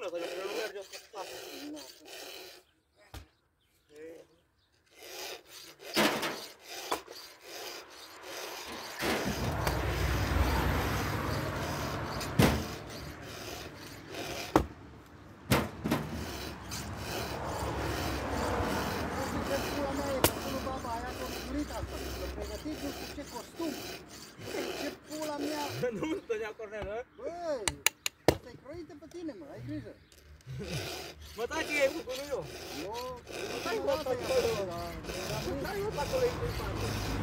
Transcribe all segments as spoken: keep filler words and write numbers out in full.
ăsta, eu nu merge o să facă. Nu stănea Cornel, a? Băi, ăsta-i croită pe tine, mă, ai grijă. Mă, taci e cu nu eu. Nu, Mă, tai eu pe acolo. Mă, tai eu pe acolo, e cu spate.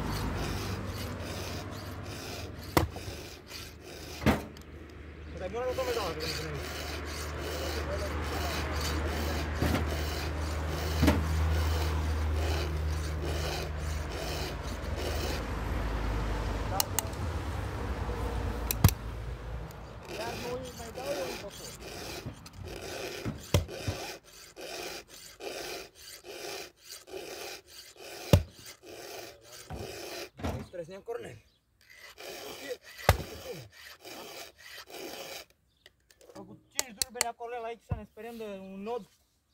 Mă, tai bună, nu tome dau, că nu pune aici. Stresnem Cornel. Am făcut cinci durbe la Cornel aici să ne sperăm de un nod.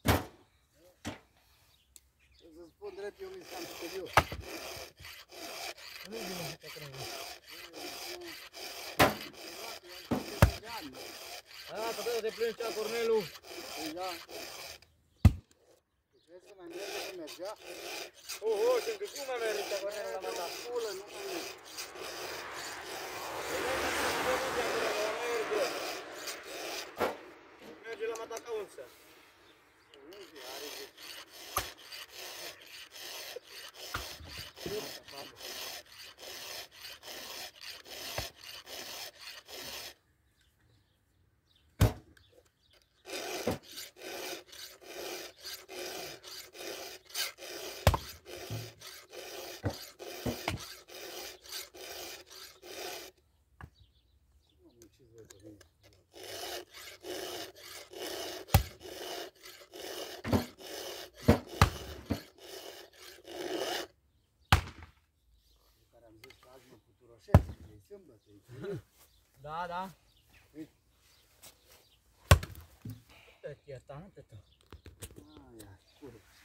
să spun drept, eu mi s-am sperios. Nu-i bine să te Cornel. Da, tătă, te plângi cea Cornelu. Păi da. Crezi că mai merge că mergea? Oh, oh, și încă cum mai merge cea Cornelu la mata? Pulă, nu mai merge. Merge la mata ca unsă. Unde are de... Da, da. Uite, ierta, nu te tot. Aia, cură.